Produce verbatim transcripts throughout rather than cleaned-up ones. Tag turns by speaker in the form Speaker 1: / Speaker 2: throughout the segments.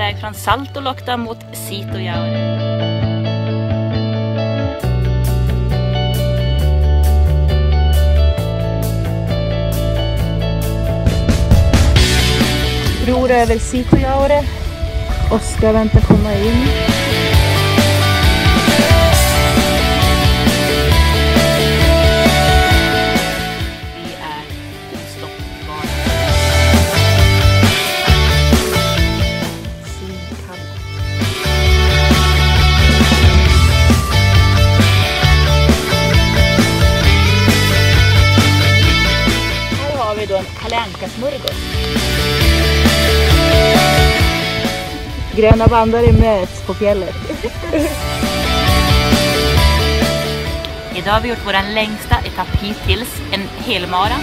Speaker 1: väg från Saltolokta mot Siitojaure.
Speaker 2: Bror över Siitojaure. Oskar väntar komma in.
Speaker 1: Vi är ostoppbara.
Speaker 2: Svinkallt.
Speaker 1: Här har vi då en Kalle Anka-smörgås.
Speaker 2: Gröna bandare möts på fjället.
Speaker 1: Idag har vi gjort vår längsta etapp hittills, en helmara.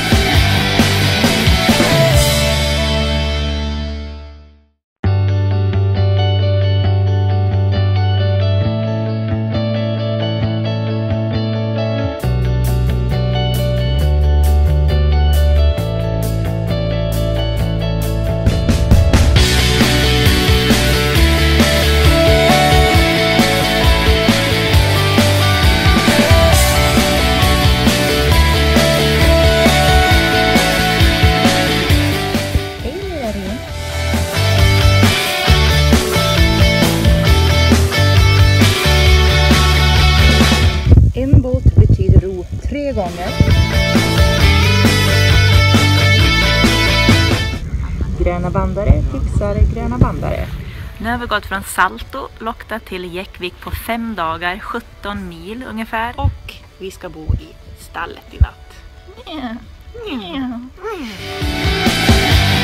Speaker 2: En båt betyder ro tre gånger. Gröna bandare fixar gröna bandare.
Speaker 1: Nu har vi gått från Saltolokta till Jäckvik på fem dagar, sjutton mil ungefär. Och vi ska bo i stallet i natt. Yeah. Yeah.